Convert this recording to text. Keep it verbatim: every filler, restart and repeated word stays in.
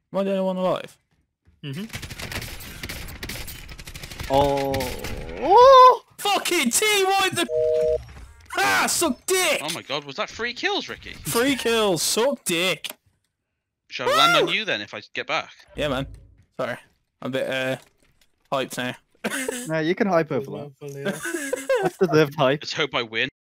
Am I the only one alive? Mm-hmm. Oh. Oh! Fucking T, what the ah, suck dick! Oh my god, was that three kills, Ricky? Three kills, suck dick. Shall I land on you then if I get back? Yeah, man. Sorry. I'm a bit uh hyped now. No, you can hype over that. That's deserved hype. Let's hope I win.